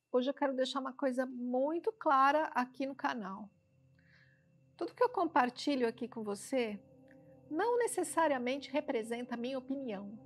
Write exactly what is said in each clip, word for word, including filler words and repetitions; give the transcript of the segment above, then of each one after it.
Hoje eu quero deixar uma coisa muito clara aqui no canal. Tudo que eu compartilho aqui com você não necessariamente representa a minha opinião,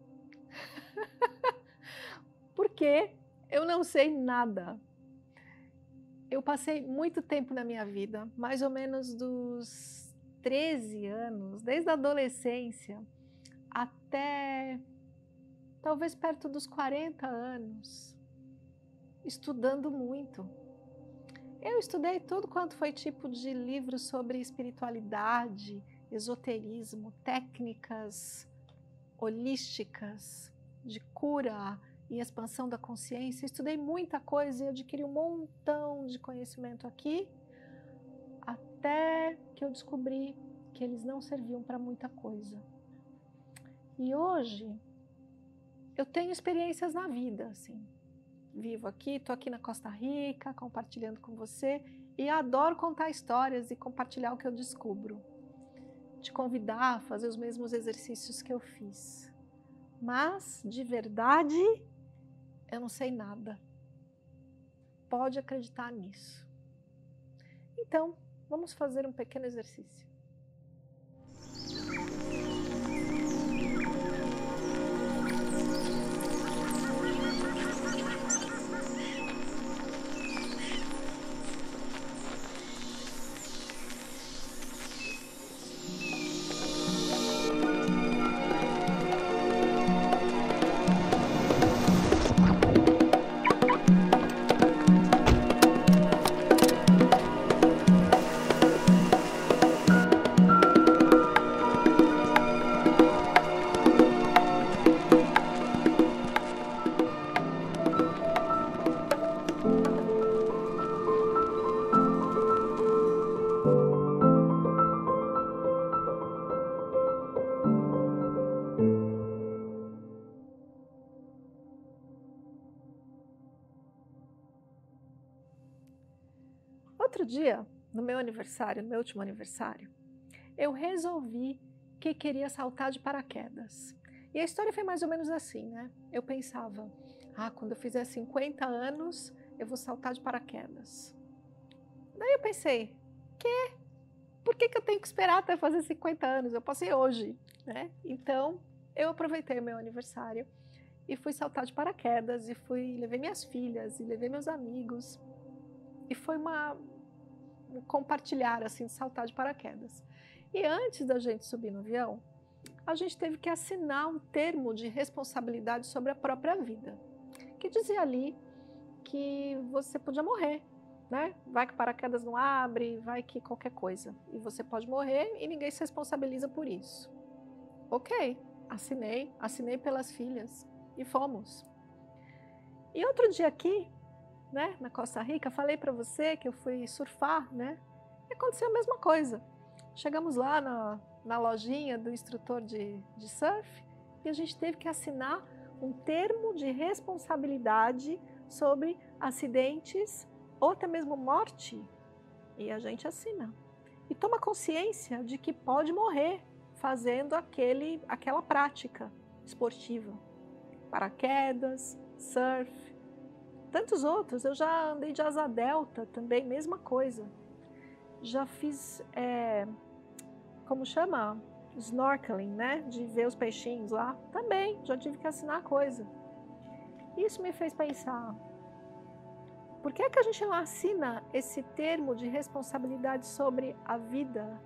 porque eu não sei nada. Eu passei muito tempo na minha vida, mais ou menos dos treze anos, desde a adolescência até talvez perto dos quarenta anos, estudando muito. Eu estudei tudo quanto foi tipo de livro sobre espiritualidade, esoterismo, técnicas holísticas de cura e expansão da consciência. Estudei muita coisa e adquiri um montão de conhecimento aqui, até que eu descobri que eles não serviam para muita coisa. E hoje eu tenho experiências na vida, assim. Vivo aqui, estou aqui na Costa Rica, compartilhando com você e adoro contar histórias e compartilhar o que eu descubro. Te convidar a fazer os mesmos exercícios que eu fiz. Mas, de verdade, eu não sei nada. Pode acreditar nisso. Então, vamos fazer um pequeno exercício. Outro dia, no meu aniversário, no meu último aniversário, eu resolvi que queria saltar de paraquedas. E a história foi mais ou menos assim, né? Eu pensava, ah, quando eu fizer cinquenta anos, eu vou saltar de paraquedas. Daí eu pensei, quê? Por que que eu tenho que esperar até fazer cinquenta anos? Eu posso ir hoje, né? Então, eu aproveitei o meu aniversário e fui saltar de paraquedas e fui, levei minhas filhas e levei meus amigos. E foi uma um compartilhar assim de saltar de paraquedas. E antes da gente subir no avião, a gente teve que assinar um termo de responsabilidade sobre a própria vida, que dizia ali que você podia morrer, né? Vai que o paraquedas não abre, vai que qualquer coisa. E você pode morrer e ninguém se responsabiliza por isso. Ok, assinei, assinei pelas filhas e fomos. E outro dia aqui, né, na Costa Rica, falei para você que eu fui surfar, né? E aconteceu a mesma coisa. Chegamos lá na, na lojinha do instrutor de, de surf e a gente teve que assinar um termo de responsabilidade sobre acidentes ou até mesmo morte. E a gente assina. E toma consciência de que pode morrer fazendo aquele, aquela prática esportiva. Paraquedas, surf, tantos outros. Eu já andei de asa delta também, mesma coisa. Já fiz, é, como chama? Snorkeling, né? De ver os peixinhos lá. Também, já tive que assinar coisa. Isso me fez pensar, por que é que a gente não assina esse termo de responsabilidade sobre a vida?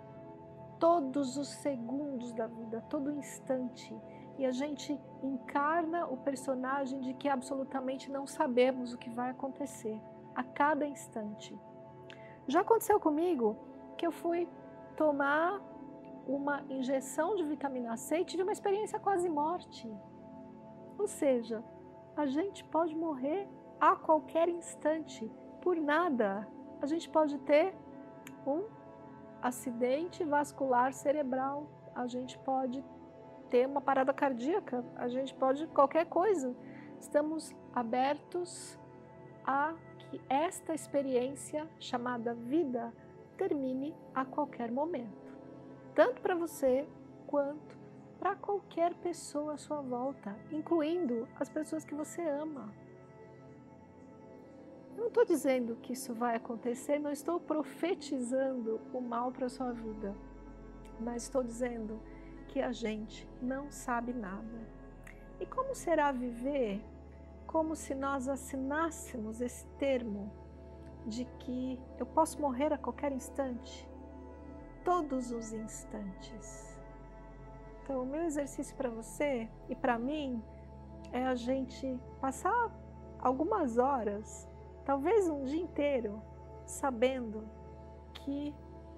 Todos os segundos da vida, todo instante. E a gente encarna o personagem de que absolutamente não sabemos o que vai acontecer a cada instante. Já aconteceu comigo que eu fui tomar uma injeção de vitamina C e tive uma experiência quase morte. Ou seja, a gente pode morrer a qualquer instante, por nada. A gente pode ter um acidente vascular cerebral, a gente pode ter uma parada cardíaca, a gente pode qualquer coisa. Estamos abertos a que esta experiência chamada vida termine a qualquer momento, tanto para você quanto para qualquer pessoa à sua volta, incluindo as pessoas que você ama. estou dizendo que isso vai acontecer, não estou profetizando o mal para a sua vida, mas estou dizendo que a gente não sabe nada. E como será viver como se nós assinássemos esse termo de que eu posso morrer a qualquer instante? Todos os instantes. Então, o meu exercício para você e para mim é a gente passar algumas horas, talvez um dia inteiro, sabendo que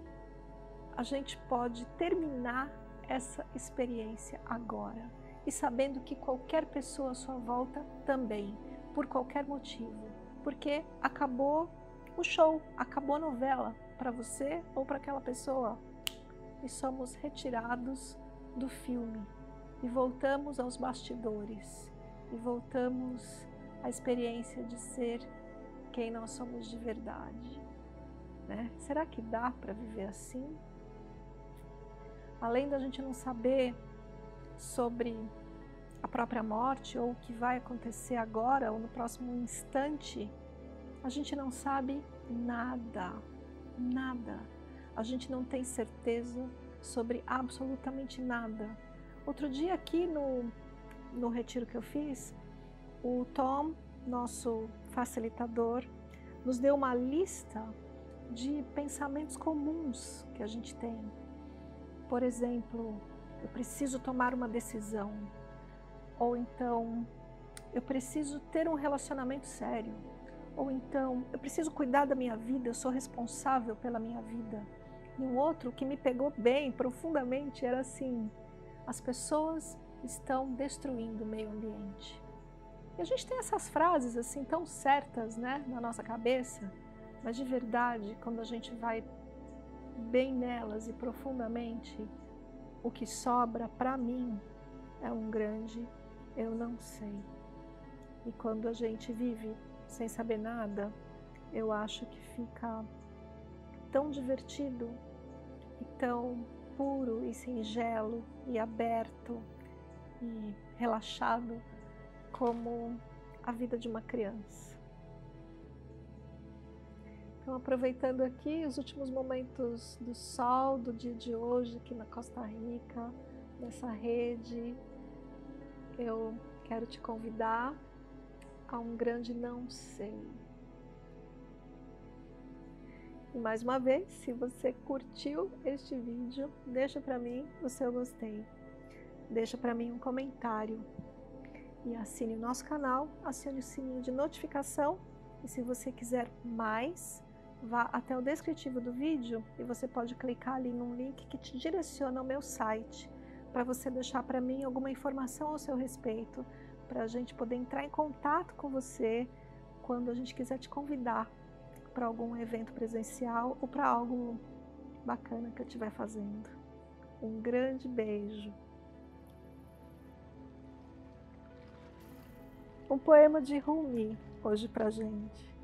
a gente pode terminar essa experiência agora e sabendo que qualquer pessoa à sua volta também, por qualquer motivo, porque acabou o show, acabou a novela para você ou para aquela pessoa e somos retirados do filme e voltamos aos bastidores e voltamos à experiência de ser quem nós somos de verdade, né? Será que dá para viver assim? Além da gente não saber sobre a própria morte ou o que vai acontecer agora ou no próximo instante, a gente não sabe nada, nada. A gente não tem certeza sobre absolutamente nada. Outro dia aqui no, no retiro que eu fiz, o Tom, nosso facilitador, nos deu uma lista de pensamentos comuns que a gente tem. Por exemplo, eu preciso tomar uma decisão. Ou então, eu preciso ter um relacionamento sério. Ou então, eu preciso cuidar da minha vida, eu sou responsável pela minha vida. E um outro que me pegou bem, profundamente, era assim: as pessoas estão destruindo o meio ambiente. E a gente tem essas frases assim tão certas, né, na nossa cabeça, mas de verdade, quando a gente vai bem nelas e profundamente, o que sobra para mim é um grande eu não sei. E quando a gente vive sem saber nada, eu acho que fica tão divertido e tão puro e singelo e aberto e relaxado como a vida de uma criança. Então, aproveitando aqui os últimos momentos do sol do dia de hoje aqui na Costa Rica, nessa rede, eu quero te convidar a um grande não sei. E mais uma vez, se você curtiu este vídeo, deixa para mim o seu gostei. Deixa para mim um comentário. E assine o nosso canal, acione o sininho de notificação. E se você quiser mais, vá até o descritivo do vídeo e você pode clicar ali num link que te direciona ao meu site, para você deixar para mim alguma informação ao seu respeito, para a gente poder entrar em contato com você quando a gente quiser te convidar para algum evento presencial ou para algo bacana que eu estiver fazendo. Um grande beijo. Um poema de Rumi hoje pra gente.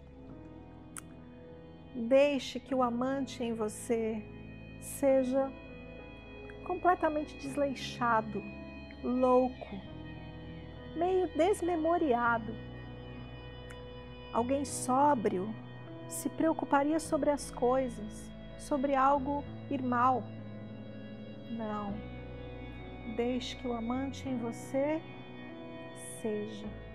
Deixe que o amante em você seja completamente desleixado, louco, meio desmemoriado. Alguém sóbrio se preocuparia sobre as coisas, sobre algo ir mal. Não. Deixe que o amante em você seja